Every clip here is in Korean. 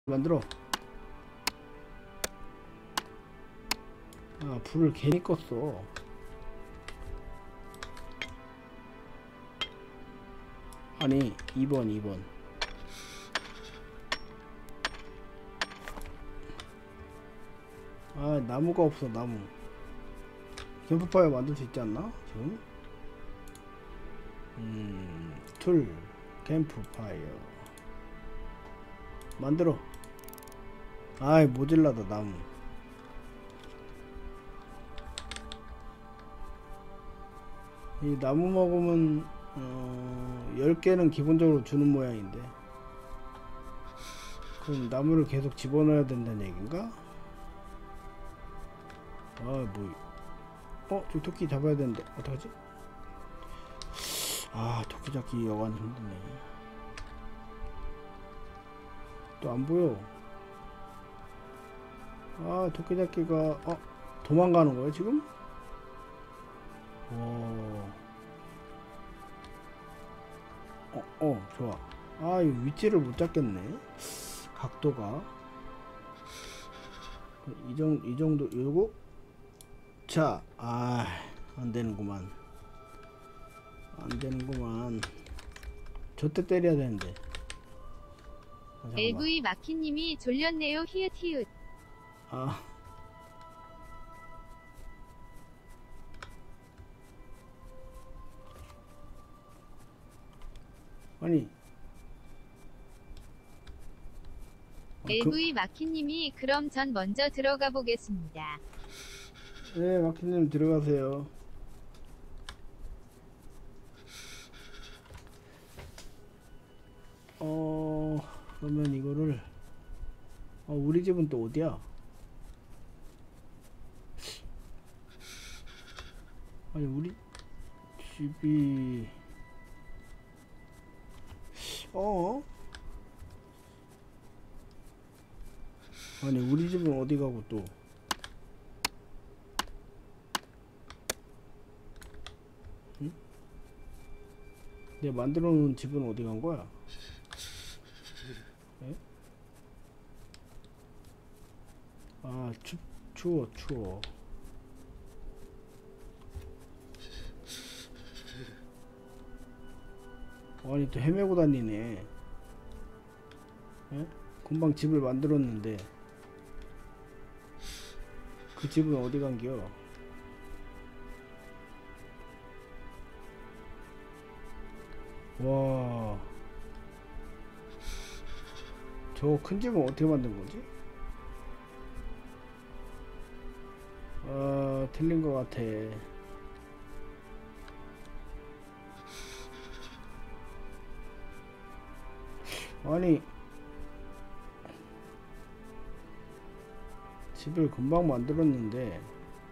만들어. 아, 불을 괜히 껐어. 아니 2번 아, 나무가 없어. 나무. 캠프파이어 만들 수 있지 않나 지금? 툴 캠프파이어 만들어. 아이, 모질라다. 나무. 이 나무 먹으면 10개는 기본적으로 주는 모양인데, 그럼 나무를 계속 집어넣어야 된다는 얘긴가? 아, 뭐, 저 토끼 잡아야 되는데 어떡하지? 아, 토끼 잡기 여간 힘드네. 또 안 보여. 아, 토끼 잡기가 도망가는 거야 지금? 좋아. 아, 이 위치를 못 잡겠네. 각도가 이 정도. 요거. 자, 안 되는구만. 저때 때려야 되는데. 잠깐만. LV 마키님이 졸렸네요. 히읗 히읗. 아, 아니. LV 마키님이 그럼 전 먼저 들어가 보겠습니다. 네, 마키님 들어가세요. 그러면 이거를 우리 집은 또 어디야? 아니, 우리 집이 아니, 우리 집은 어디 가고 또. 응? 내가 만들어 놓은 집은 어디 간 거야? 에? 아, 추워. 아니, 또 헤매고 다니네. 에? 금방 집을 만들었는데 그 집은 어디 간겨? 와, 저 큰 집은 어떻게 만든 거지? 틀린 거 같아. 아니, 집을 금방 만들었는데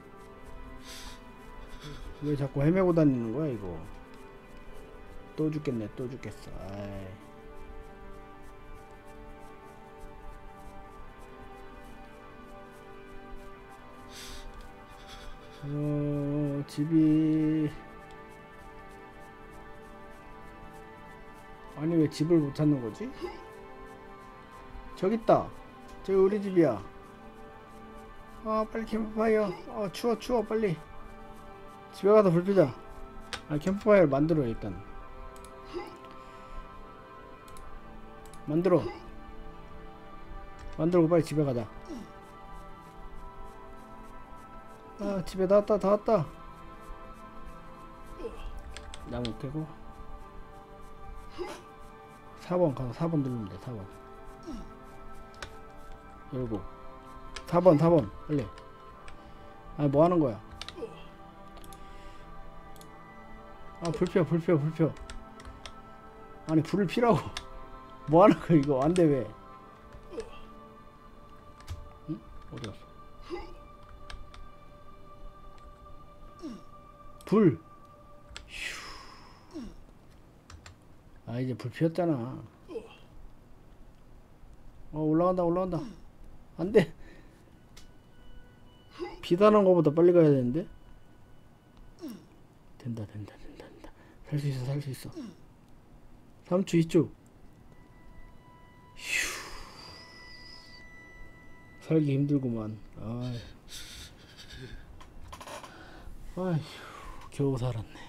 왜 자꾸 헤매고 다니는 거야 이거? 또 죽겠네. 또 죽겠어. 아이. 집이, 아니 왜 집을 못 찾는 거지? 저기 있다. 저기 우리 집이야. 빨리 캠프파이어. 추워 빨리. 집에 가서 불 피자. 캠프파이어를 만들어. 일단 만들고 빨리 집에 가자. 집에 다 왔다. 나무 깨고 4번 가서 4번 누르면 돼. 4번 열고 4번 빨리. 뭐 하는 거야? 불 펴. 아니, 불을 피라고. 뭐 하는 거야 이거? 안 돼. 왜? 응? 어디 갔어? 불. 이제 불 피웠잖아. 올라간다. 안 돼. 비다는 거보다 빨리 가야 되는데. 된다. 살 수 있어. 3초 2초. 휴. 살기 힘들구만. 아휴, 아휴, 겨우 살았네.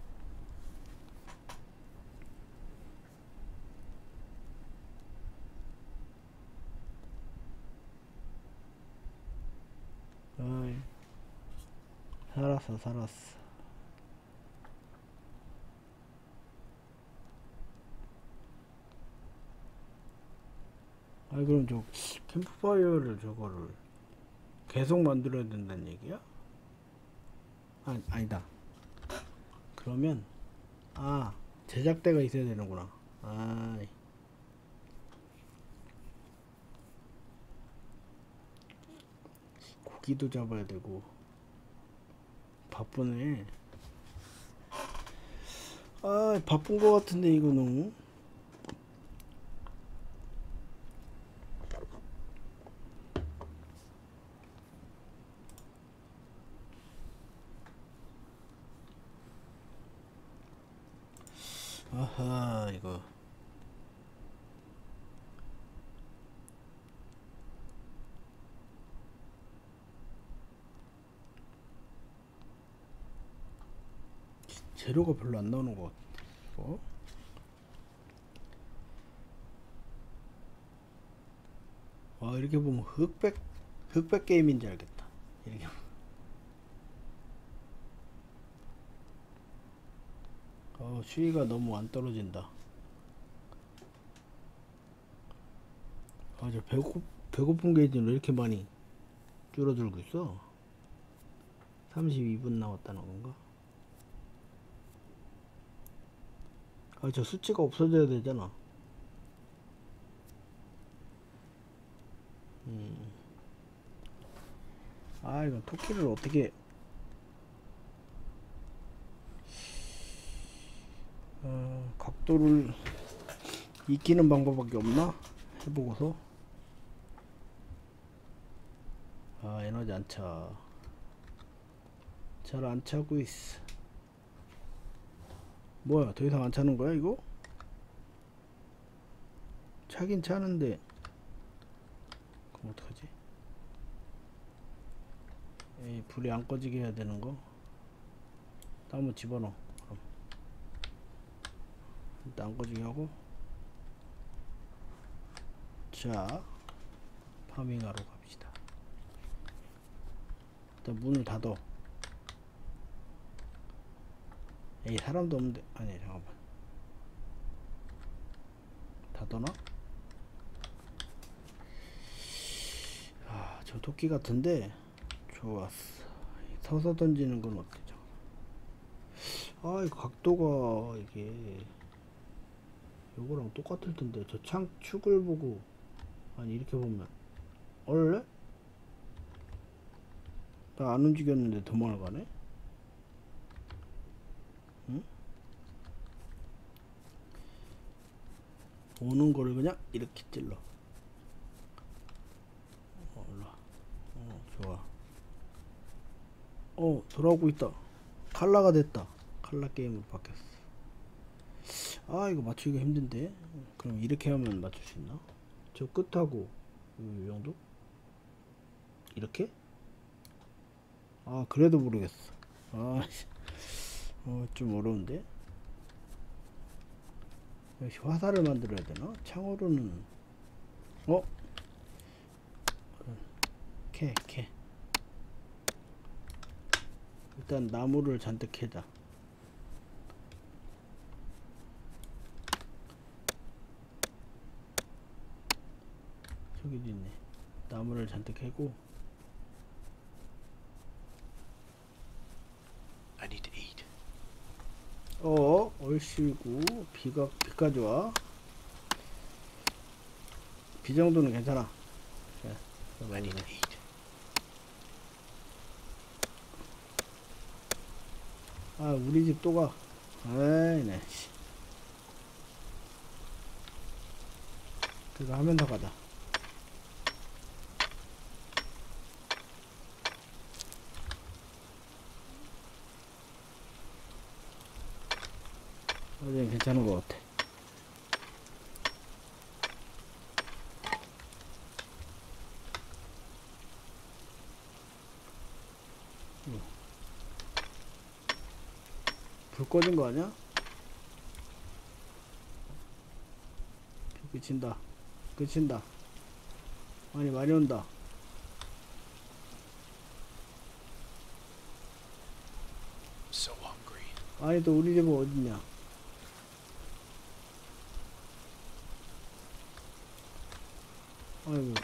아이, 살았어, 살았어. 아이, 그럼 저 캠프파이어를 저거를 계속 만들어야 된다는 얘기야? 아니다. 그러면 제작대가 있어야 되는구나. 아이, 고기도 잡아야 되고 바쁘네. 아, 바쁜 거 같은데 이거 너무. 아하, 이거 재료가 별로 안 나오는 것 같아. 어? 이렇게 보면 흑백 게임인지 알겠다. 이렇게 수위가 너무 안 떨어진다. 저 배고픈 게이지는 왜 이렇게 많이 줄어들고 있어? 32분 남았다는 건가? 저 수치가 없어져야 되잖아. 이건 토끼를 어떻게 각도를 익히는 방법밖에 없나? 해보고서. 에너지 안 차. 잘 안 차고 있어. 뭐야, 더 이상 안 차는 거야 이거? 차긴 차는데. 그럼 어떡하지? 에이, 불이 안 꺼지게 해야 되는 거? 한번 집어넣어. 그럼 일단 안 꺼지게 하고. 자, 파밍하러 갑시다. 일단 문을 닫어. 에이, 사람도 없는데. 아니, 잠깐만. 닫아놔? 저 토끼 같은데. 좋았어. 서서 던지는 건 어때? 이거 각도가 이게 요거랑 똑같을 텐데. 저 축을 보고. 아니, 이렇게 보면 얼래? 나 안 움직였는데 도망을 가네? 응? 오는 거를 그냥 이렇게 찔러. 올라. 좋아. 돌아오고 있다. 칼라가 됐다. 칼라 게임으로 바뀌었어. 이거 맞추기가 힘든데. 그럼 이렇게 하면 맞출 수 있나? 저 끝하고 이 정도? 이렇게? 그래도 모르겠어. 좀 어려운데. 역시 화살을 만들어야 되나? 창으로는. 캐. 일단 나무를 잔뜩 캐자. 저기도 있네. 나무를 잔뜩 캐고. I need to eat. 얼씨구. 비까지 와. 비 정도는 괜찮아. I need to eat. 우리 집 또 가. 네. 그거 하면서 가자. 어제 괜찮은 것 같아. 불 꺼진 거 아니야? 그친다. 그친다. 많이 온다. So hungry. 아니 또 우리 집은 어딨냐? 아이고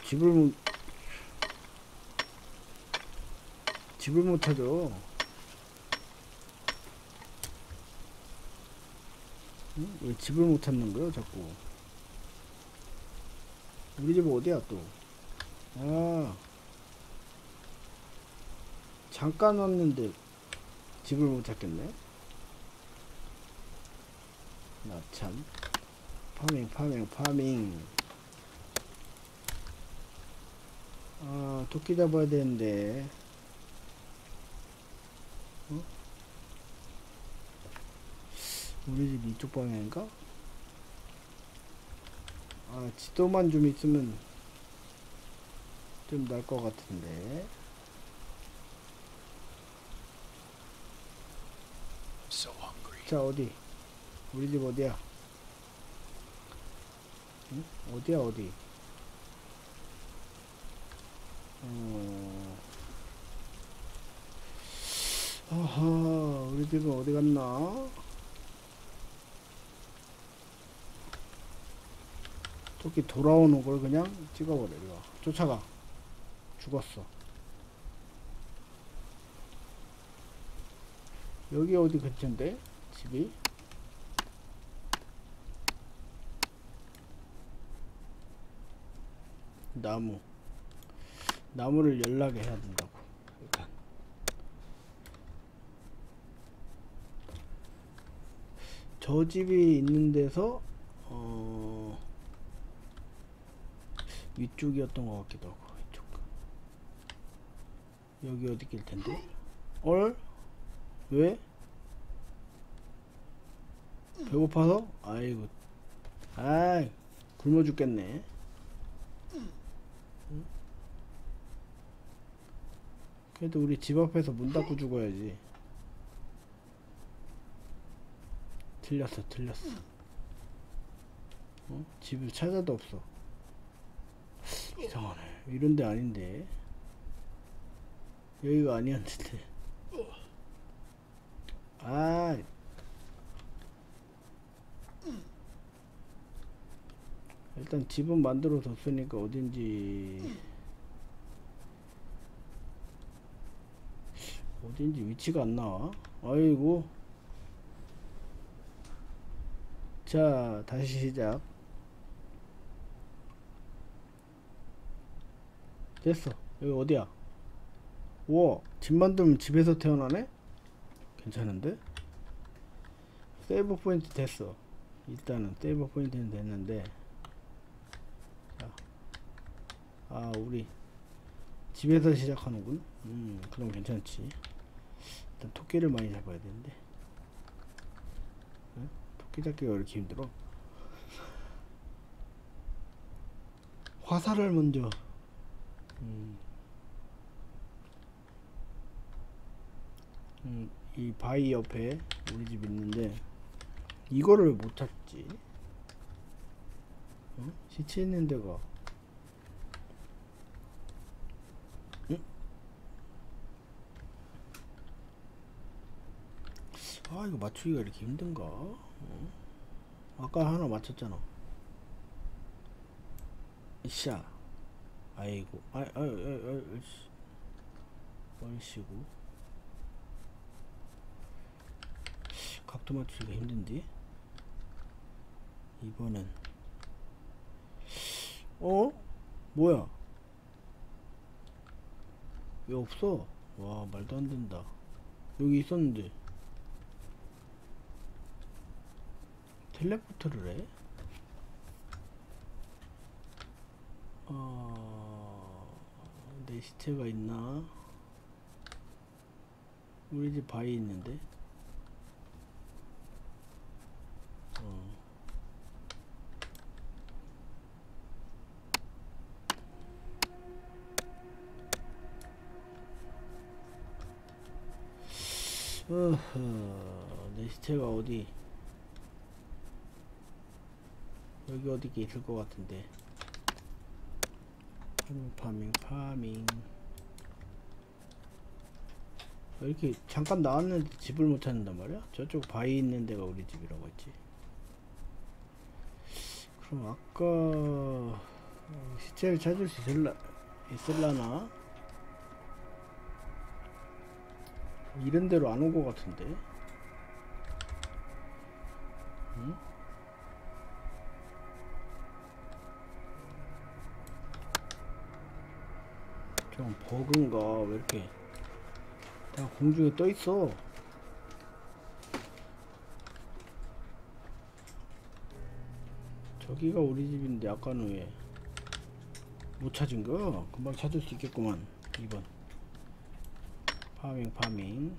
집을 못 찾아. 응? 왜 집을 못 찾는 거야 자꾸? 우리 집 어디야 또? 아 잠깐 왔는데 집을 못 찾겠네. 나 참 파밍. 아 토끼 잡아야 되는데. 어? 우리 집 이쪽 방향인가? 아 지도만 좀 있으면 좀 날 것 같은데. So hungry. 자 어디? 우리 집 어디야? 응? 어디야 어디? 아하 우리 집은 어디 갔나? 토끼 돌아오는 걸 그냥 찍어버려. 이거 쫓아가. 죽었어. 여기 어디 근처인데? 집이? 나무를 연락해 해야 된다고. 일단 저 집이 있는 데서 위쪽이었던 것 같기도 하고. 이쪽 여기 어디 길 텐데? 얼? 왜? 배고파서? 아이고 아이 굶어 죽겠네. 응? 그래도 우리 집 앞에서 문 닫고 죽어야지. 틀렸어. 어? 집을 찾아도 없어. 이상하네. 이런 데 아닌데. 여기가 아니었는데. 아 일단 집은 만들어 뒀으니까 어딘지 위치가 안 나와. 아이고. 자 다시 시작. 됐어. 여기 어디야? 우와 집 만들면 집에서 태어나네? 괜찮은데? 세이브 포인트 됐어. 일단은 세이브 포인트는 됐는데. 자, 아 우리 집에서 시작하는군. 그럼 괜찮지. 일단 토끼를 많이 잡아야 되는데. 응? 토끼 잡기가 왜 이렇게 힘들어? 화살을 먼저. 이 바위 옆에 우리 집 있는데 이거를 못 찾지. 어? 시체 있는 데가. 응? 아 이거 맞추기가 이렇게 힘든가? 어? 아까 하나 맞췄잖아. 샤. 아이고. 얼씨구. 각도 맞추기가 힘든데. 이번엔 뭐야? 왜 없어? 와 말도 안 된다. 여기 있었는데 텔레포트를 해? 내 시체가 있나? 우리 집 바위 있는데. 내 시체가 어디, 여기 어디 있을 것 같은데. 파밍. 왜 이렇게 잠깐 나왔는데 집을 못 찾는단 말이야? 저쪽 바위 있는 데가 우리 집이라고 했지. 그럼 아까 시체를 찾을 수 있을라나? 이런 데로 안 온 것 같은데. 응? 좀 버그인가? 왜 이렇게 다 공중에 떠 있어? 저기가 우리 집인데 아까는 왜 못 찾은 거? 금방 찾을 수 있겠구만. 2번 파밍.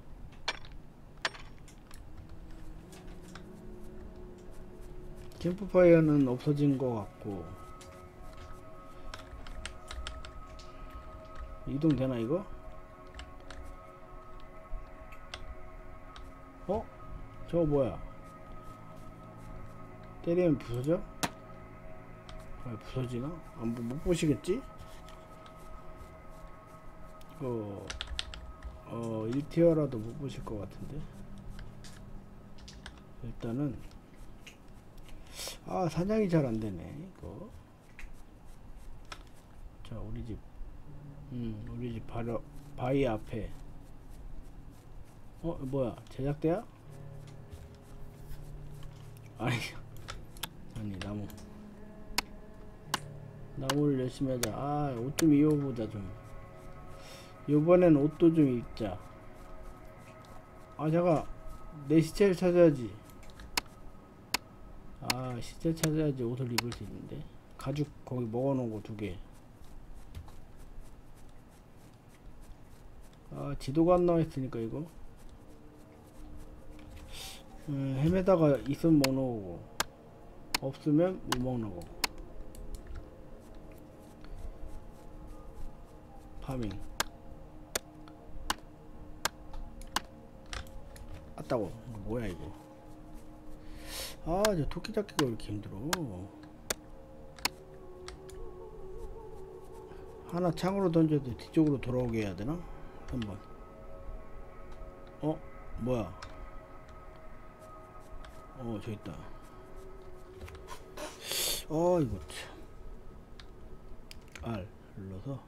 캠프파이어는 없어진 것 같고. 이동 되나 이거? 어? 저거 뭐야? 때리면 부서져? 아, 부서지나? 못 보시겠지? 1티어라도 못 보실 것 같은데. 일단은 사냥이 잘 안되네 이거. 자, 우리 집 바로 바위 앞에. 뭐야, 제작대야? 아니 나무를 열심히 하자. 옷 좀 입어보자. 좀 요번엔 옷도 좀 입자. 잠깐, 내 시체를 찾아야지. 시체 찾아야지 옷을 입을 수 있는데. 가죽 거기 먹어놓은 거 2개. 지도가 안 나와 있으니까 이거 헤매다가 있으면 먹는 거고, 없으면 못 먹는 거고. 파밍. 아따고. 뭐야 이거. 저 토끼 잡기가 왜 이렇게 힘들어. 하나 창으로 던져도 뒤쪽으로 돌아오게 해야 되나? 한번. 뭐야. 저 있다. 이거 참. R 눌러서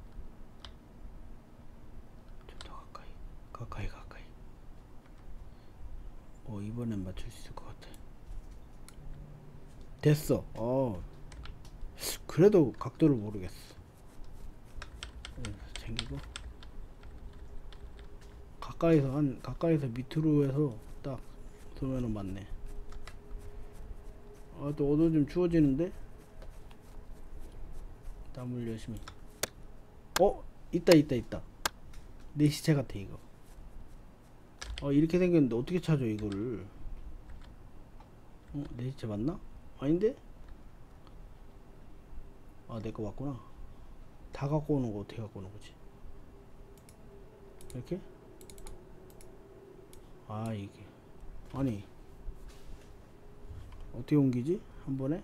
좀 더 가까이. 이번엔 맞출 수 있을 것 같아. 됐어. 그래도 각도를 모르겠어. 챙기고 가까이서 밑으로 해서 딱 쏘면은 맞네. 또 어두 좀 추워지는데. 나물 열심히. 있다. 내 시체 같아 이거. 이렇게 생겼는데 어떻게 찾아 이거를. 내 시체 맞나? 아닌데? 내거 맞구나. 다 갖고 오는 거 어떻게 갖고 오는 거지? 이렇게? 이게 아니 어떻게 옮기지? 한 번에?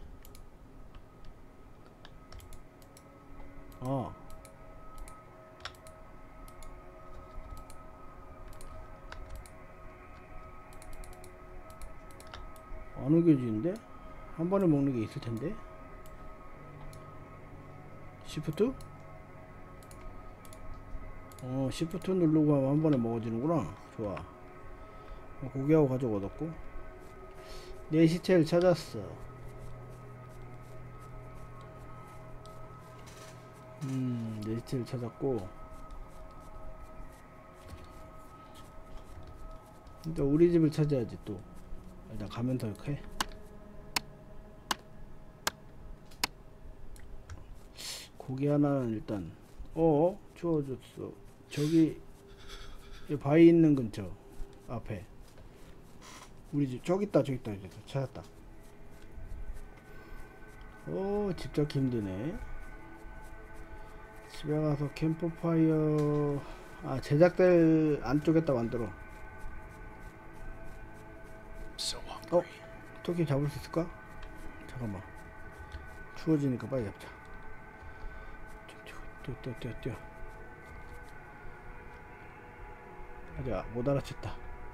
안 옮겨지는데? 한 번에 먹는 게 있을 텐데. 시프트? 시프트 누르고 하면 한 번에 먹어지는구나. 좋아. 고기하고 가죽 얻었고. 내 시체를 찾았어. 내 시체를 찾았고. 일단 우리 집을 찾아야지 또. 일단 가면서 이렇게 해. 고기 하나는 일단 주워줬어. 저기 바위 있는 근처 앞에 우리 집. 저기 있다. 이제 찾았다. 집 잡기 힘드네. 집에 가서 캠프파이어 제작될 안쪽에다 만들어. 토끼 잡을 수 있을까? 잠깐만. 추워지니까 빨리 잡자. 뛰어. 아직 못 알아챘다.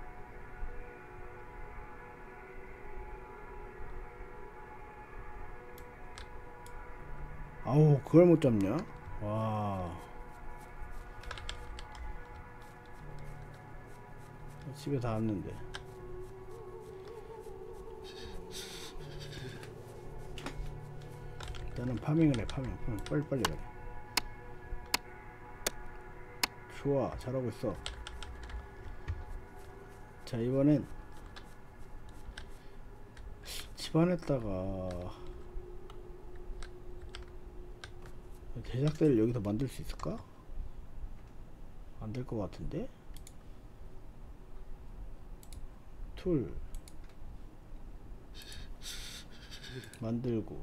아우, 그걸 못 잡냐? 와. 집에 다 왔는데. 일단은 파밍을 해. 파밍. 빨리빨리 그래. 좋아, 잘하고 있어. 자, 이번엔 집안에다가 제작대를 여기서 만들 수 있을까? 안 될 것 같은데? 툴 만들고,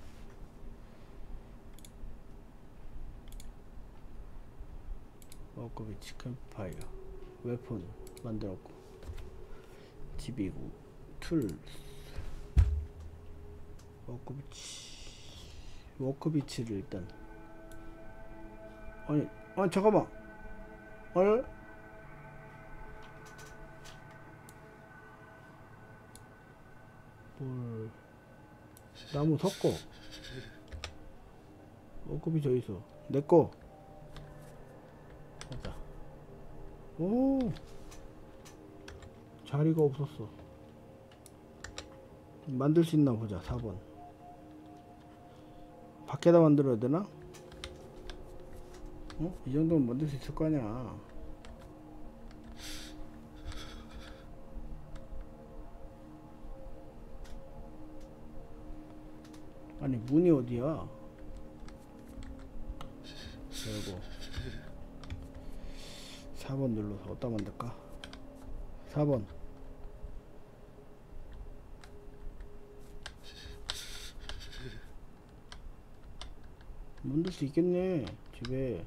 워크비치 캠프파이어 웨폰 만들었고, 집이고, 툴 워크비치를 일단, 아니 잠깐만. 뭘? 나무 섞어. 워크비치 어디있어? 내꺼. 맞아. 오, 자리가 없었어. 만들 수 있나 보자. 4번 밖에다 만들어야 되나? 이 정도면 만들 수 있을 거 아니야. 아니, 문이 어디야? 그리고 4번 눌러서 어디다 만들까? 4번. 만들 수 있겠네, 집에.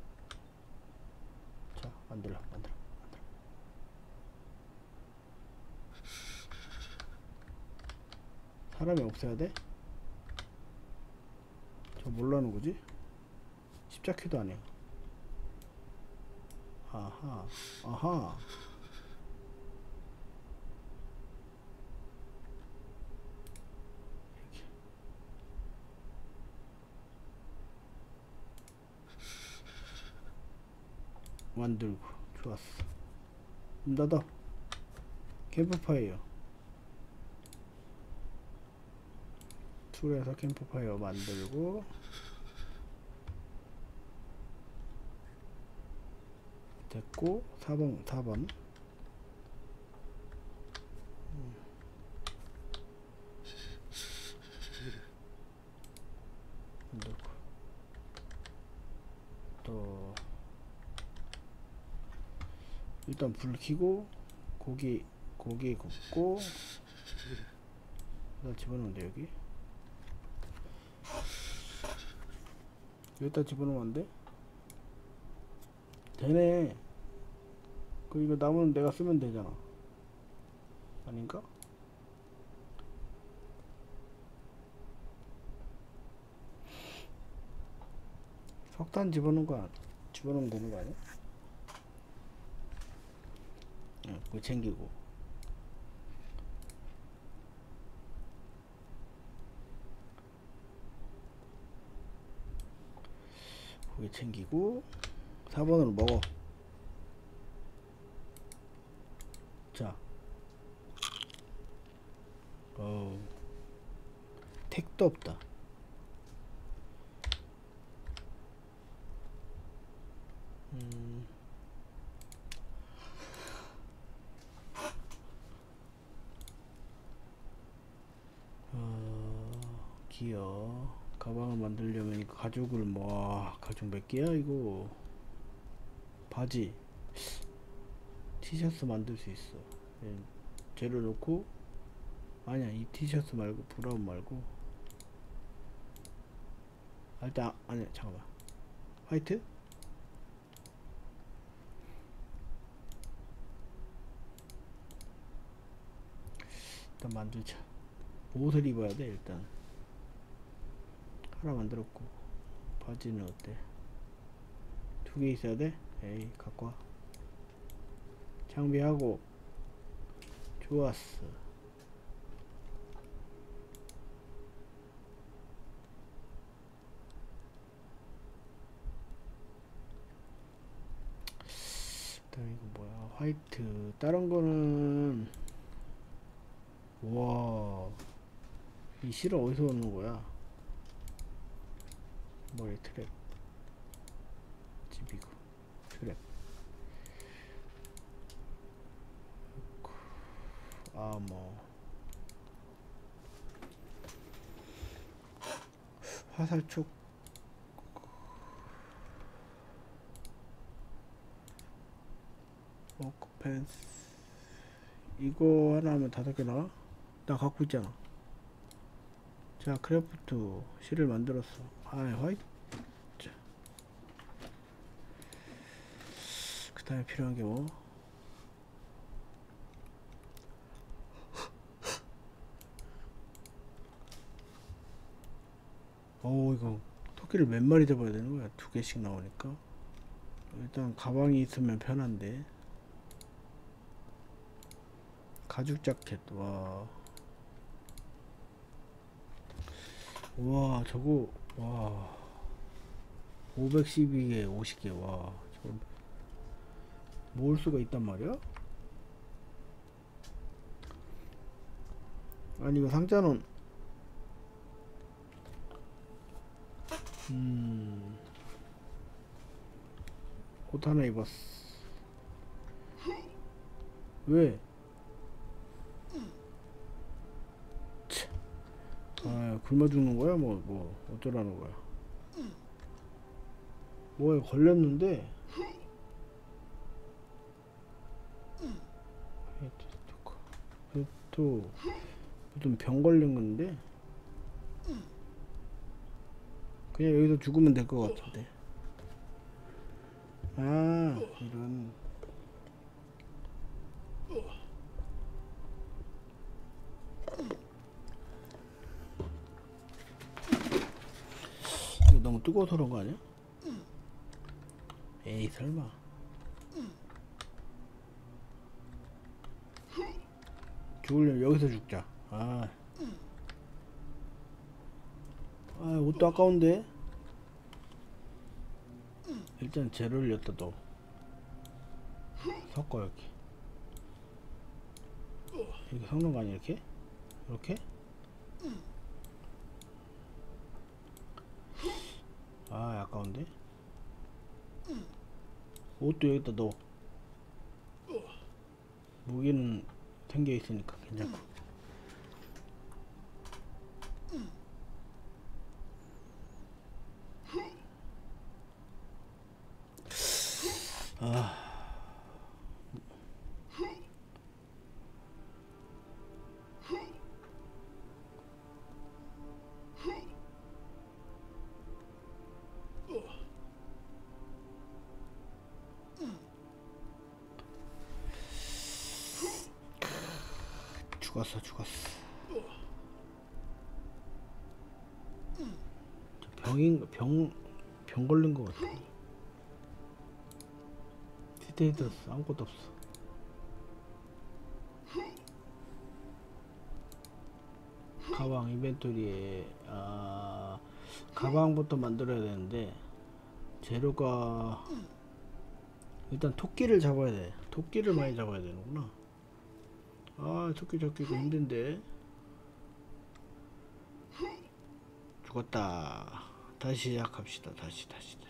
자, 만들어. 사람이 없어야 돼? 저 뭘로 하는 거지? 십자키도 안 해. 아하. 만들고. 좋았어. 문 닫아. 캠프파이어. 툴에서 캠프파이어 만들고, 됐고. 4번 만들고, 또 일단 불 켜고, 고기 굽고. 여기다 집어넣으면 돼. 여기다 집어넣으면 안 돼? 되네. 이거 나무는 내가 쓰면 되잖아. 아닌가? 석탄 집어넣으면 되는 거 아니야? 응, 그거 챙기고. 고기 챙기고. 4번으로 먹어. 자. 택도 없다. 기어. 가방을 만들려면 이거 가죽을 가죽 몇 개야 이거? 바지, 티셔츠 만들 수 있어. 재료 넣고. 아니야, 이 티셔츠 말고, 브라운 말고. 일단 아니야, 잠깐만. 화이트? 일단 만들자. 옷을 입어야 돼. 일단 하나 만들었고, 바지는 어때? 두 개 있어야 돼? 에이, 갖고 와. 장비하고. 좋았어. 그다음에 이거 뭐야? 화이트. 다른 거는, 와, 이 실은 어디서 오는 거야? 머리 트랩. 집이고. 트랩. 뭐 화살촉. 워크 펜스. 이거 하나 하면 5개 나와? 나 갖고 있잖아. 자, 크래프트 실을 만들었어. 화이트. 그 다음에 필요한 게 뭐? 이거 토끼를 몇 마리 잡아야 되는 거야? 2개씩 나오니까. 일단 가방이 있으면 편한데. 가죽 자켓. 와 저거. 와 512개 50개. 와 저거 모을 수가 있단 말이야? 아니 이거 상자는 옷 하나 입었어. 왜? 굶어 죽는 거야? 뭐 어쩌라는 거야? 뭐에 걸렸는데? 또 무슨 병 걸린 건데? 그냥 여기서 죽으면 될 것 같은데. 이런. 이거 너무 뜨거워서 그런 거 아니야? 에이 설마. 죽으려면 여기서 죽자. 옷도 아까운데. 일단 재료를 여기다 넣어. 섞어. 이렇게 섞는 거 아니야? 이렇게 아까운데. 옷도 여기다 넣어. 무기는 생겨 있으니까 괜찮고. 죽었어. 병 걸린 것 같아. 스테이터스 아무것도 없어. 가방 인벤토리에 가방부터 만들어야 되는데 재료가 일단 토끼를 잡아야 돼. 토끼를 많이 잡아야 되는구나. 토끼 잡기가 힘든데. 죽었다. 다시 시작합시다. 다시.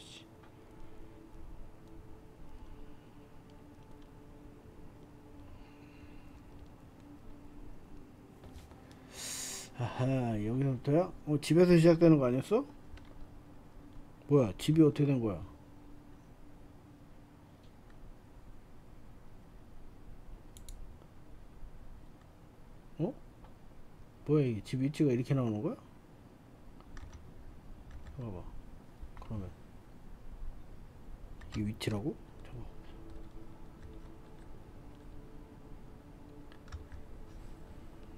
여기서부터야? 집에서 시작되는 거 아니었어? 뭐야, 집이 어떻게 된 거야? 뭐야, 이게 집 위치가 이렇게 나오는 거야? 봐봐. 그러면 이게 위치라고? 잠깐.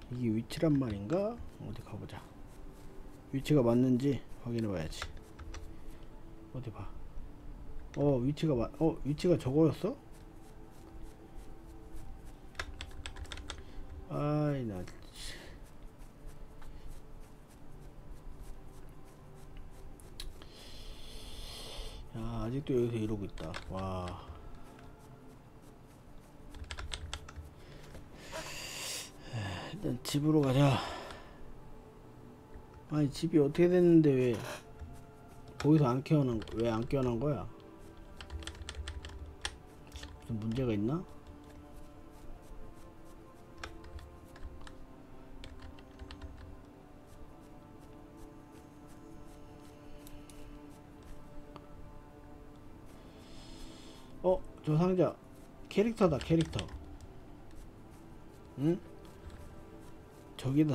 이게 위치란 말인가? 어디 가보자. 위치가 맞는지 확인해 봐야지. 어디 봐. 위치가 저거였어? 아이 나 야, 아직도 여기서 이러고 있다. 와. 일단 집으로 가자. 아니 집이 어떻게 됐는데 왜 거기서 왜 안 깨어난 거야? 무슨 문제가 있나? 저 상자 캐릭터다. 캐릭터. 응? 저기다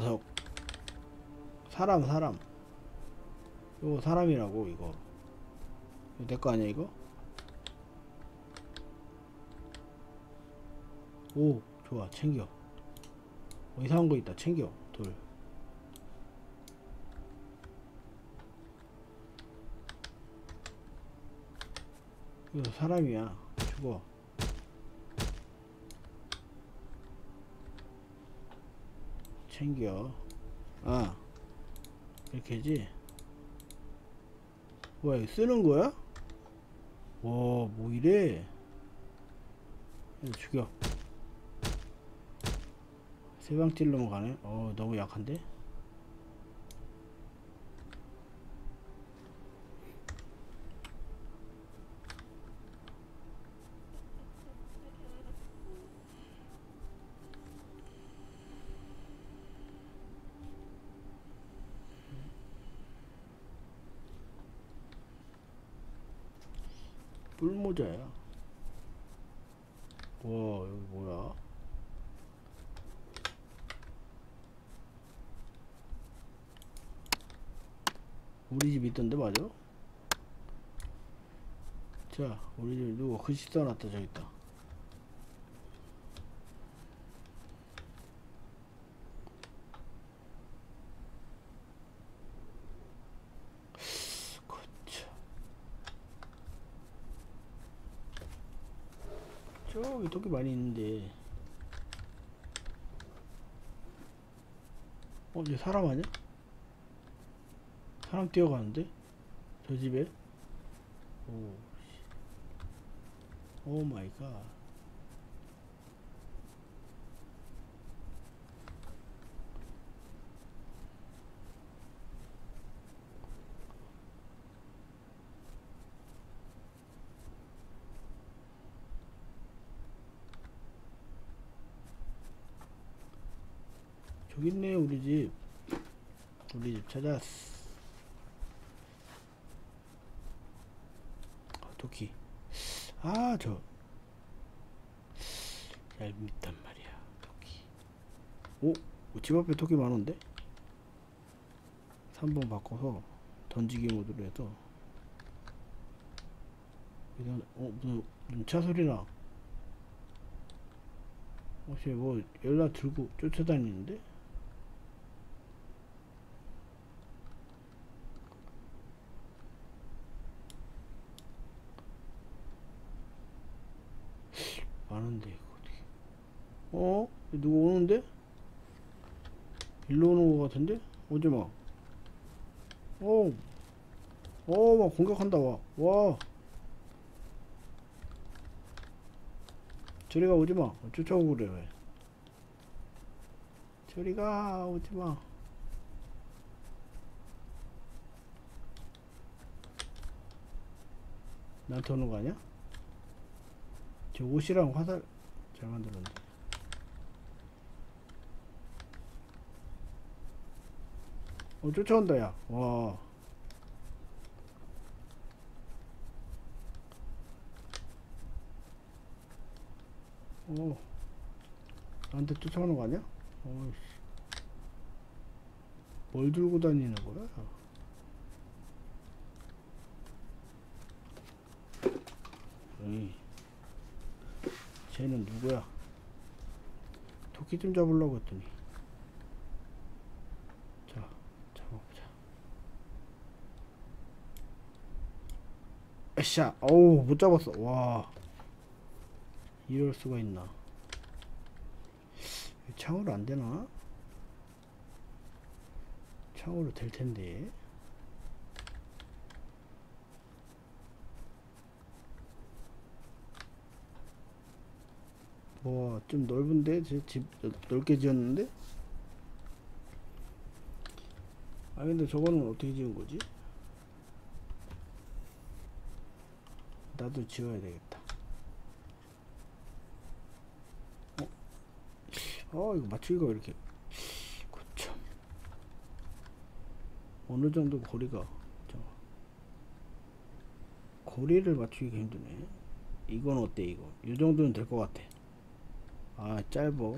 사람 이거 사람이라고. 이거 내 거 아니야 이거? 오 좋아. 챙겨. 이상한 거 있다. 챙겨. 돌. 이거 사람이야. 죽어. 챙겨. 아 이렇게지. 뭐야 이거 쓰는 거야? 와 뭐 이래. 이거 죽여. 세 방 찔러면 가네. 너무 약한데? 뿔모자야. 와 여기 뭐야? 우리 집 있던데 맞아? 자 우리 집 누가 글씨 써놨다. 저기 있다. 저기 토끼 많이 있는데. 얘 사람 아니야? 사람 뛰어가는데? 저 집에? 오 마이 갓. 저기 있네 우리 집. 우리 집 찾았어. 토끼. 저 얄밉단 말이야 토끼. 집 앞에 토끼 많은데? 3번 바꿔서 던지기 모드로 해서. 무슨 차 소리나. 혹시 뭐 연락 들고 쫓아다니는데? 많은데 이거 어떻게? 누구 오는데? 일로 오는 거 같은데? 오지마. 막 공격한다. 와 저리가. 오지마. 쫓아오고 그래. 왜 저리가. 오지마. 나한테 오는 거 아니야? 저 옷이랑 화살 잘 만들었는데. 쫓아온다 야. 와 나한테 쫓아오는 거 아니야? 뭘 들고 다니는 거야? 쟤는 누구야? 토끼 좀 잡으려고 했더니 으쌰. 어우, 못 잡았어. 와, 이럴 수가 있나. 창으로 안 되나? 창으로 될 텐데. 와, 좀 넓은데? 제 집 넓게 지었는데? 아, 근데 저거는 어떻게 지은 거지? 나도 지어야 되겠다. 이거 맞추기가 왜 이렇게. 그참. 어느 정도 거리가. 저, 거리를 맞추기가 힘드네. 이건 어때, 이거? 이 정도는 될 것 같아. 아, 짧어.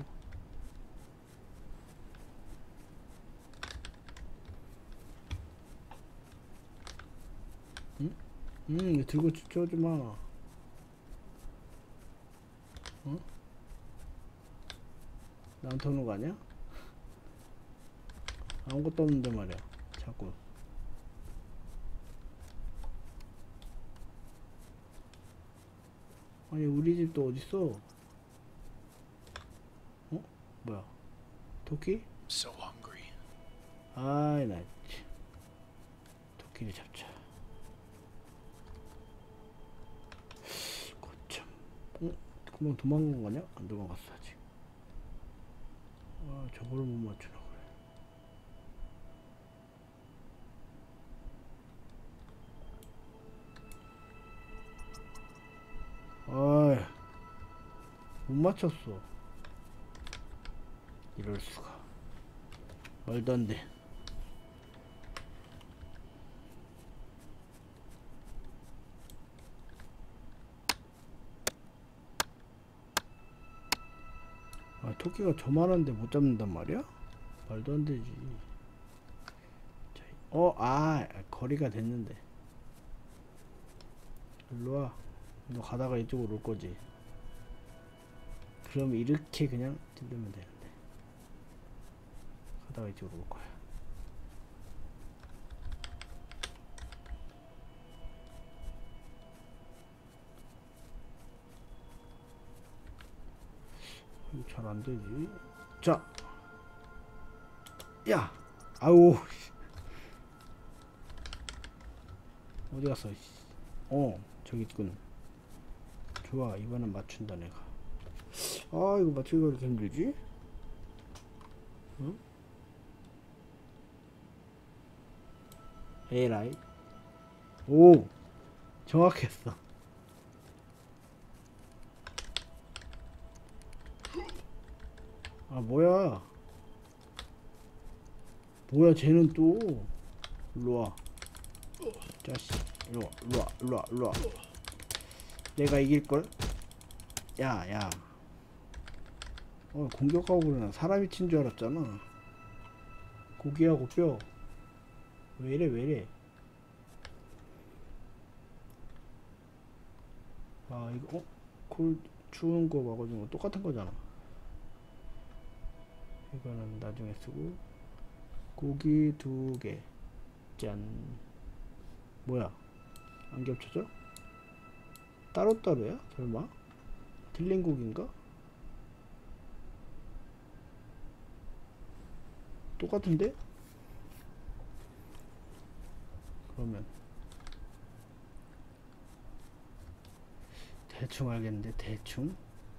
응? 이거 들고 쳐지 마. 어? 나한테 오는 거 아니야? 아무것도 없는데 말이야. 자꾸. 아니, 우리 집도 어딨어? 어? 뭐야? 토끼? So hungry. 아이, 나 토끼를 잡자. 거참. 금방 도망간 거냐? 안 도망갔어 아직. 아, 저걸 못 맞추나 그래. 아이, 못 맞췄어. 이럴 수가. 말도 안 돼. 아, 토끼가 저만한데 못 잡는단 말이야? 말도 안 되지. 자, 거리가 됐는데. 일로와. 너 가다가 이쪽으로 올 거지. 그럼 이렇게 그냥 찌르면 되는데. 가다가 이쪽으로 올 거야. 잘 안 되지. 자, 야, 아우, 어디 갔어? 저기 있군. 좋아, 이번엔 맞춘다 내가. 아, 이거 맞추기가 왜 이렇게 힘들지? 응? 에라이. 오, 정확했어. 아, 뭐야? 뭐야, 쟤는 또. 일로와. 자식. 일로와, 일로와, 일로와, 일로와. 내가 이길걸? 야, 야. 공격하고 그러나. 사람이 친 줄 알았잖아. 고기하고 뼈. 왜이래, 왜이래. 아, 이거, 콜, 추운 거 막아주는 거 똑같은 거잖아. 이거는 나중에 쓰고. 고기 2개. 짠. 뭐야? 안 겹쳐져? 따로따로야? 설마? 틀린 곡인가? 똑같은데? 그러면 대충 알겠는데. 대충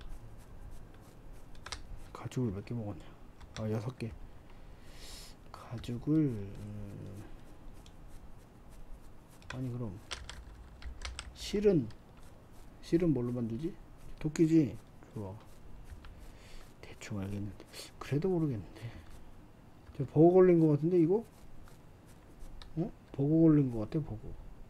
가죽을 몇 개 먹었냐? 아, 6개. 가죽을 아니, 그럼 실은 뭘로 만들지? 도끼지? 좋아. 대충 알겠는데. 그래도 모르겠는데. 저 버거 걸린 거 같은데 이거? 버거 걸린 거 같아. 버거.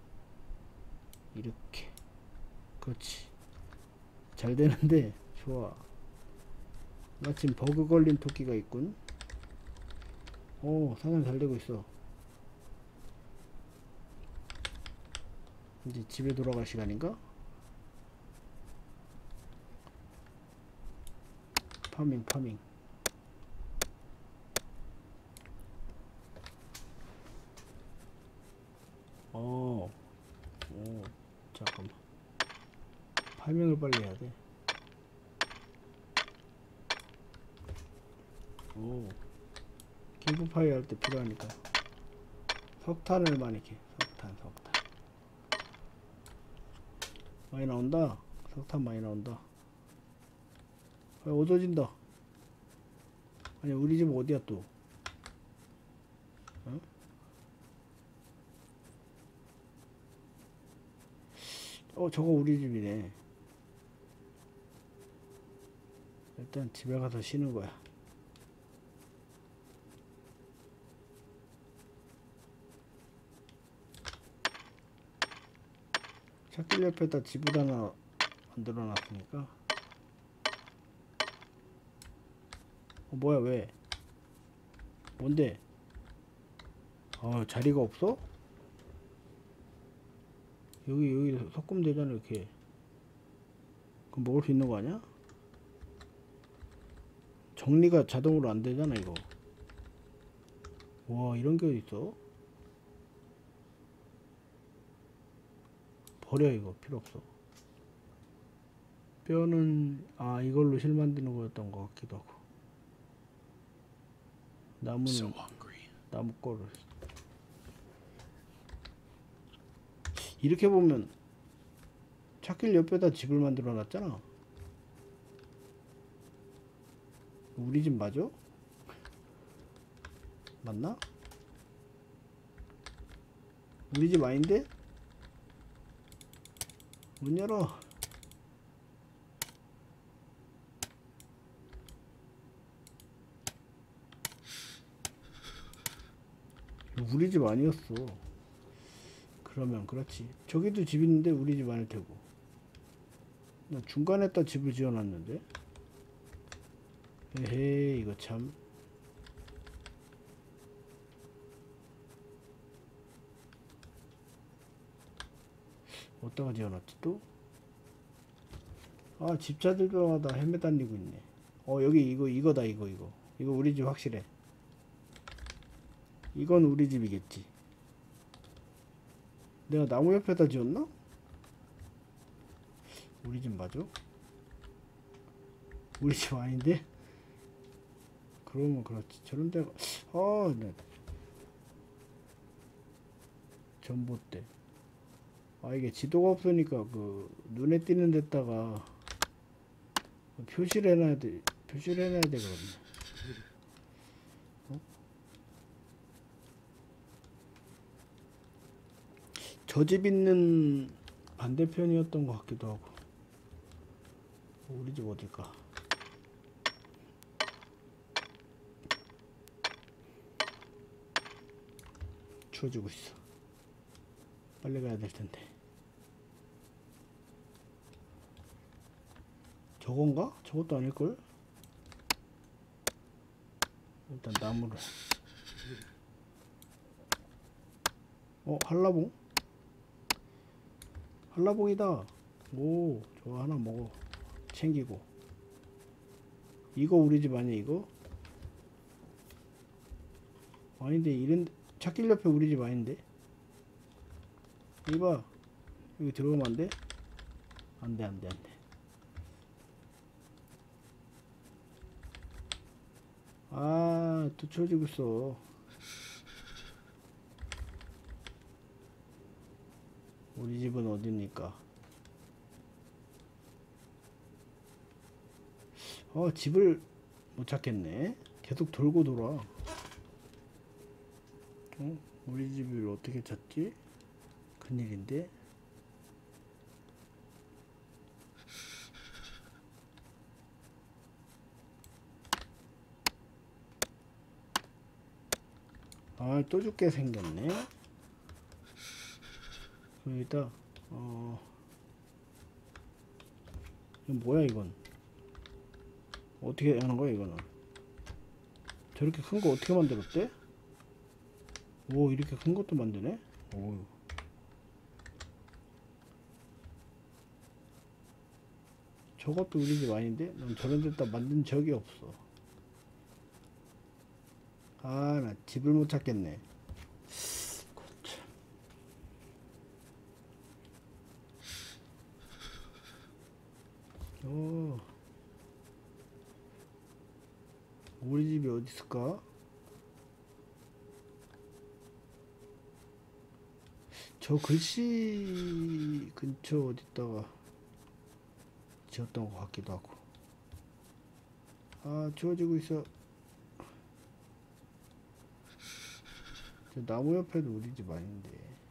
이렇게. 그렇지. 잘 되는데. 좋아. 마침 버그 걸린 토끼가 있군. 사냥 잘 되고 있어. 이제 집에 돌아갈 시간인가? 파밍. 잠깐만. 파밍을 빨리 해야 돼. 오. 캠프파이어 할 때 필요하니까. 석탄을 많이 캐. 석탄. 많이 나온다. 석탄 많이 나온다. 어두워진다. 아니, 우리 집 어디야 또? 저거 우리 집이네. 일단 집에 가서 쉬는 거야. 찻길 옆에다 집을 하나 만들어 놨으니까. 뭐야, 왜? 뭔데? 자리가 없어? 여기 섞으면 되잖아, 이렇게. 그럼 먹을 수 있는 거 아니야? 정리가 자동으로 안 되잖아, 이거. 와, 이런 게 어딨어? 버려, 이거. 필요 없어. 뼈는, 이걸로 실 만드는 거였던 것 같기도 하고. So 나무는, hungry. 나무 거를. 이렇게 보면, 찻길 옆에다 집을 만들어 놨잖아. 우리 집 맞아? 맞나? 우리 집 아닌데? 문 열어. 우리 집 아니었어. 그러면 그렇지. 저기도 집 있는데 우리 집 아닐 테고. 나 중간에다 집을 지어놨는데. 에헤이, 이거 참. 어디다가 지어놨지 또? 집차들마다 헤매다니고 있네. 여기 이거다. 이거 우리 집 확실해. 이건 우리 집이겠지. 내가 나무 옆에다 지었나? 우리 집 맞아? 우리 집 아닌데? 그러면 그렇지. 저런 데가, 네. 전봇대. 이게 지도가 없으니까 눈에 띄는 데다가 표시를 해놔야 돼. 그러네. 저 집 있는 반대편이었던 것 같기도 하고. 우리 집 어딜까? 추워지고 있어. 빨리 가야 될 텐데. 저건가? 저것도 아닐걸? 일단 나무를. 한라봉? 한라봉이다. 오, 저거 하나 먹어. 챙기고. 이거 우리 집 아니야, 이거? 아닌데, 찻길 옆에 우리 집 아닌데? 이봐. 여기 들어오면 안 돼? 안 돼. 또 추워지고 있어. 우리 집은 어딥니까? 집을 못 찾겠네. 계속 돌고 돌아. 우리 집을 어떻게 찾지? 큰일인데. 또 죽게 생겼네. 여기다 이건 뭐야, 이건? 어떻게 하는 거야, 이거는? 저렇게 큰 거 어떻게 만들었대? 오, 이렇게 큰 것도 만드네? 오. 저것도 우리 집 아닌데? 난 저런 데다 만든 적이 없어. 나 집을 못 찾겠네. 어, 우리 집이 어디 있을까? 저 글씨 근처 어디다가 지었던 것 같기도 하고. 아, 지워지고 있어. 저 나무 옆에도 우리 집 아닌데.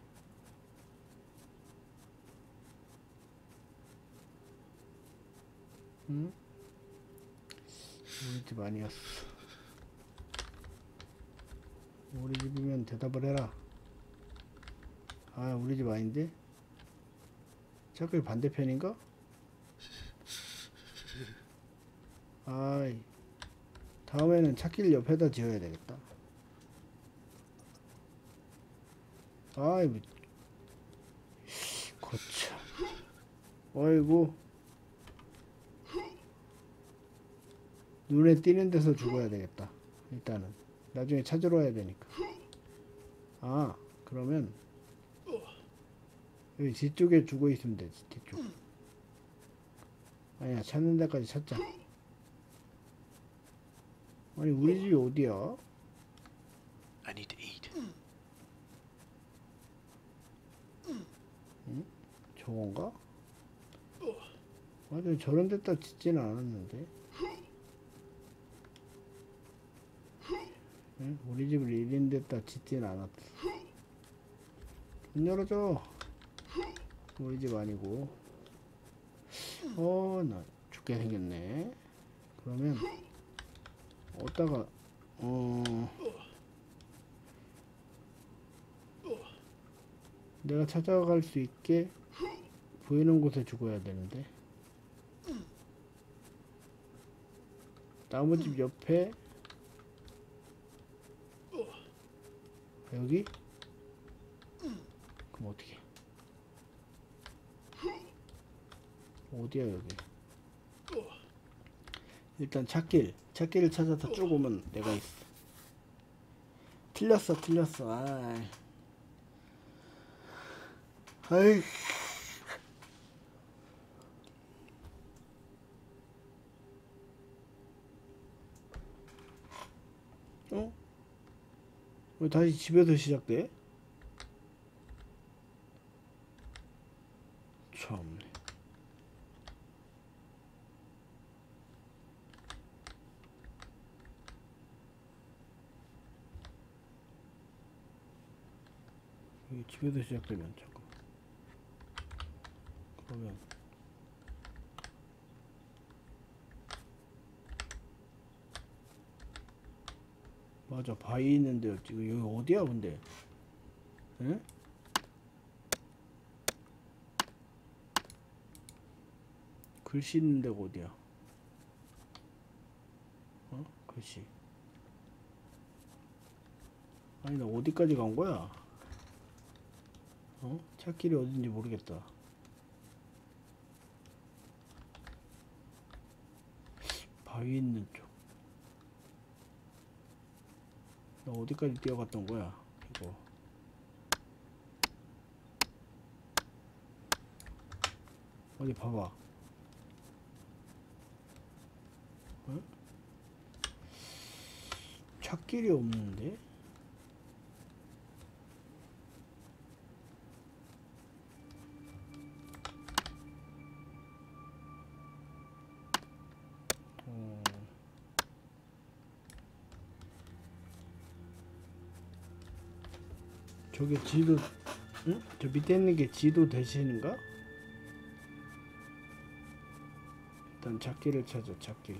응? 우리 집 아니었어. 우리 집이면 대답을 해라. 아, 우리 집 아닌데? 자꾸 반대편인가? 아이, 다음에는 찾길 옆에다 지어야 되겠다. 아이, 거참. 어이구. 눈에 띄는 데서 죽어야 되겠다. 일단은. 나중에 찾으러 와야 되니까. 아, 그러면 여기 뒤쪽에 죽어 있으면 되지. 뒤쪽. 아니야, 찾는 데까지 찾자. 아니, 우리 집이 어디야? I need to eat. 응? 저건가? 맞아, 저런 데다 짓지는 않았는데. 응? 우리 집을 이런 데다 짓지는 않았어. 문 열어줘. 우리 집 아니고. 나 죽게 생겼네. 그러면 어디다가 내가 찾아갈 수 있게 보이는 곳에 죽어야 되는데. 나무집 옆에. 여기? 그럼 어떻게? 어디야 여기? 일단 찾기를 찾아서 쭉 오면 내가 있어. 틀렸어. 아이. 어? 왜 다시 집에서 시작돼? 참네. 이게 집에서 시작되면 잠깐. 그러면 맞아, 바위 있는 데였지. 여기 어디야 근데? 응? 글씨 있는 데가 어디야? 글씨. 아니, 나 어디까지 간 거야? 찾길이 어딘지 모르겠다. 바위 있는 쪽. 나 어디까지 뛰어갔던 거야? 이거. 어디 봐봐. 찾길이 없는데? 저게 지도, 응? 저 밑에 있는 게 지도 대신인가? 일단 찾기를 찾아, 찾길.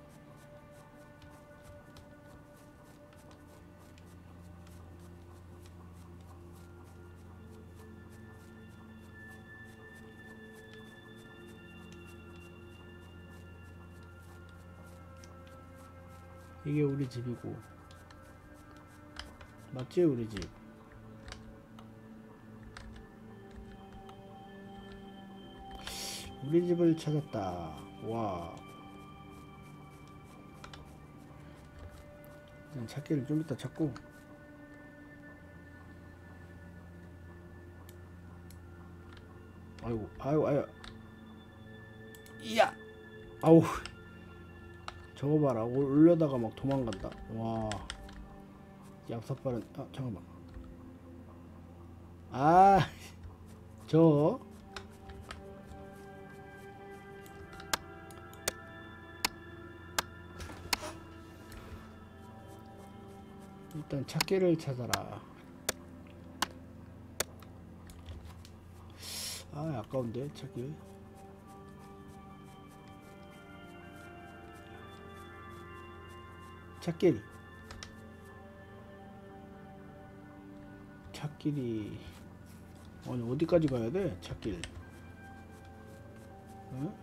이게 우리 집이고. 맞지, 우리 집? 우리 집을 찾았다. 와. 그냥 찾기를 좀 이따 찾고. 아이고. 이야. 아우, 저거 봐라. 올려다가 막 도망간다. 와, 얍삽빠른. 아, 잠깐만. 아, 저 일단 찾기를 찾아라. 아, 아까운데 찾기. 찾길이 아니 어디까지 가야 돼? 찾길. 응?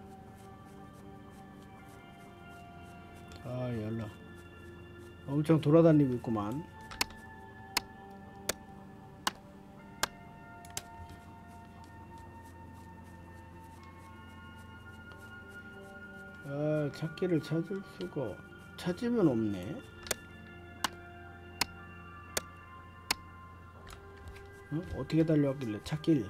아, 연락 엄청 돌아다니고 있구만. 아, 찾기를 찾을 수가 찾으면 없네. 응? 어떻게 달려왔길래 찾길.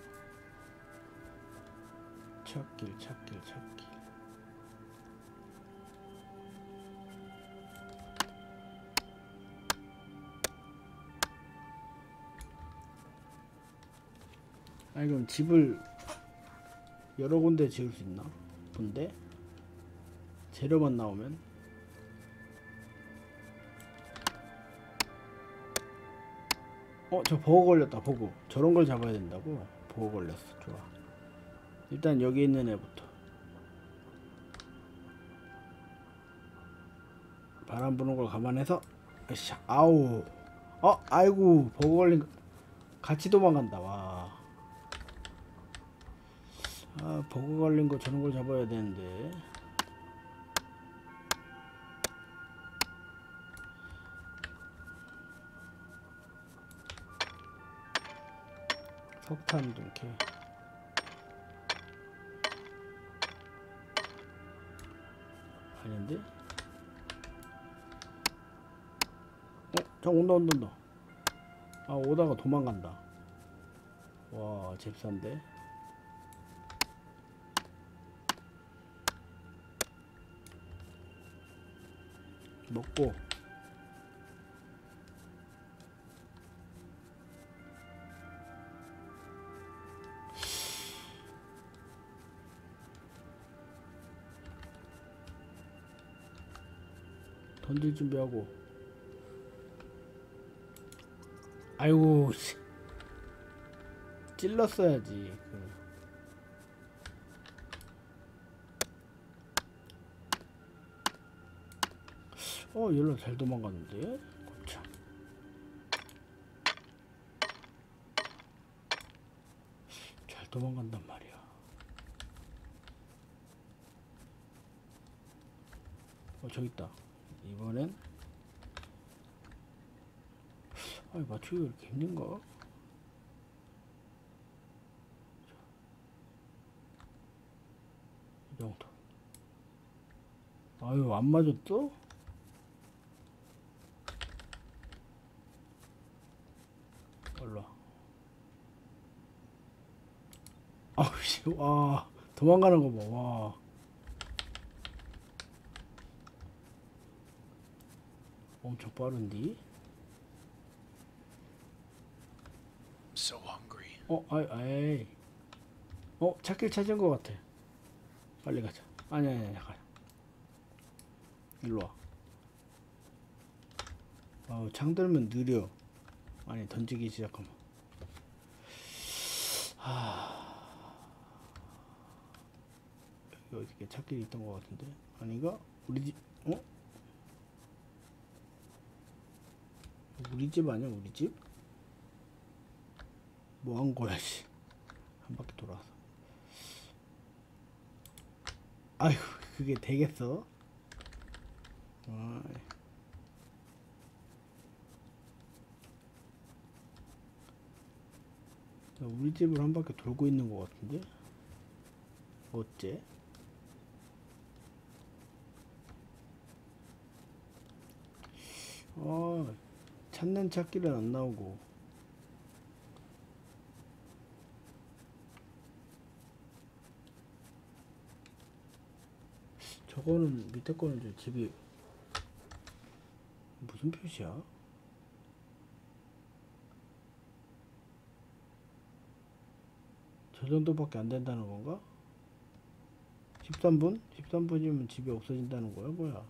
아니 그럼 집을 여러 군데 지을 수 있나 본데? 재료만 나오면. 저 버거 걸렸다. 버거 저런 걸 잡아야 된다고. 버거 걸렸어. 좋아. 일단 여기 있는 애부터. 바람 부는 걸 감안해서. 으쌰. 아우. 아이고, 버거 걸린 거 같이 도망간다. 와. 아, 버거 걸린 거 저런 걸 잡아야 되는데. 석탄 동캐. 아닌데? 저 온다. 아, 오다가 도망간다. 와, 잽싼데. 먹고. 던질 준비하고. 아이고, 찔렀어야지. 연락 잘 도망가는데. 참. 잘 도망간단 말이야. 저기 있다. 이번엔 맞추기가 이렇게 힘든가? 이 정도. 아유, 안 맞았어? 올라. 아우씨, 와, 도망가는 거 봐. 와. 엄청 빠른디? So hungry. 아이. 찾길 찾은 것 같아. 빨리 가자. 아니, 가자. 일로 와. 창 들면 느려. 아니, 던지기 시작하면. 여기 어떻게 찾길이 있던 것 같은데? 아닌가? 우리 집, 우리 집 아니야, 우리 집? 뭐 한 거야, 씨. 한 바퀴 돌아서. 아이고, 그게 되겠어? 우리 집을 한 바퀴 돌고 있는 것 같은데? 어째? 찾는 찾기는 안 나오고. 저거는 밑에 거는 이제 집이 무슨 표시야? 저 정도밖에 안 된다는 건가? 13분? 13분이면 집이 없어진다는 거야? 뭐야?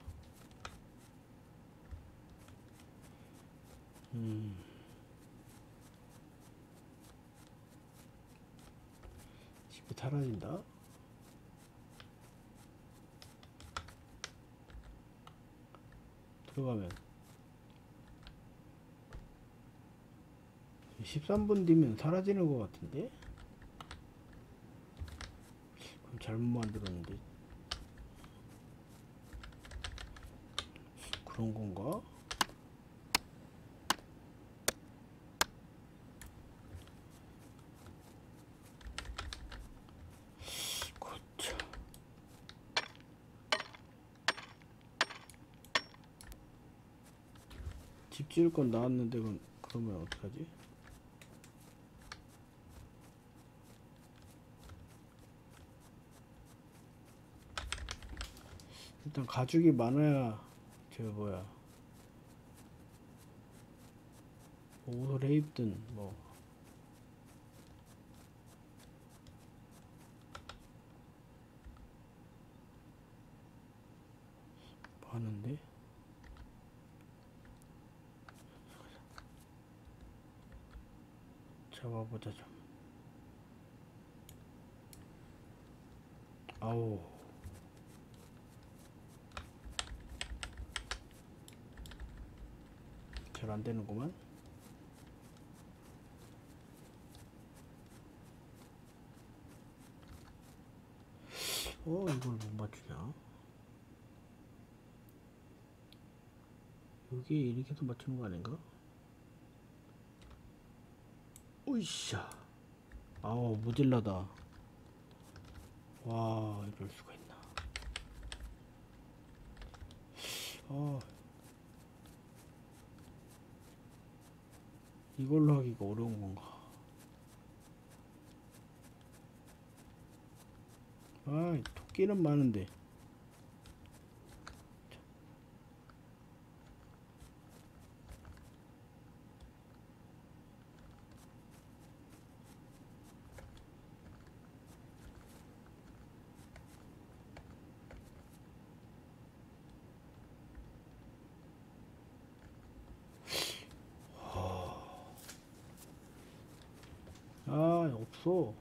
집이 사라진다? 들어가면 13분 뒤면 사라지는 것 같은데? 그럼 잘못 만들었는데 그런 건가? 그쵸. 집 지을 건 나왔는데 그러면 어떡하지? 일단 가죽이 많아야 저 뭐야 옷을 해 입든 뭐 하는데 잡아보자 좀. 아우 잘 안되는구만. 이걸 못 맞추냐? 여기 이렇게 해서 맞추는 거 아닌가? 오이샤. 아우 모질라다. 와 이럴 수가 있나. 이걸로 하기가 어려운 건가. 토끼는 많은데. 없어.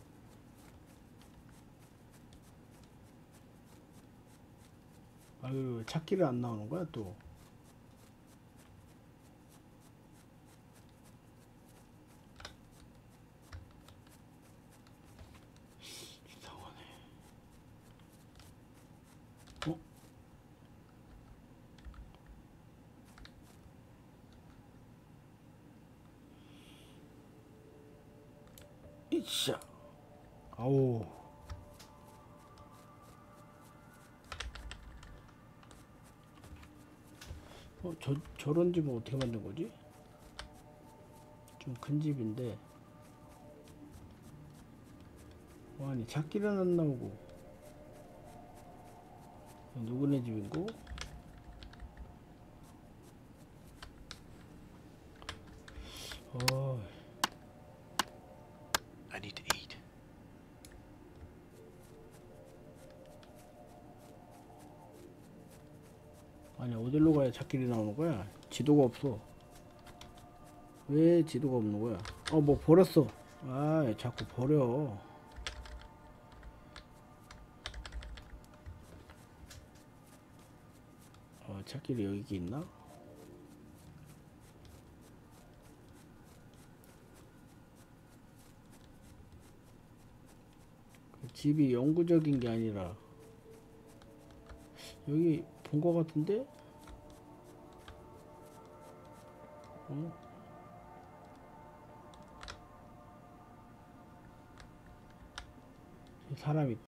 아유 찾기를 안 나오는 거야 또. 이상하네. 이샤. 아우. 저런 집은 어떻게 만든 거지? 좀 큰 집인데. 아니 찾기는 안 나오고. 누구네 집인고? I need to eat. 아니 어디로 가야 찾길이 나오는 거야? 지도가 없어. 왜 지도가 없는 거야? 뭐 버렸어. 자꾸 버려. 찾길이 여기 있나? 집이 영구적인 게 아니라 여기 본 거 같은데? 사람 있다.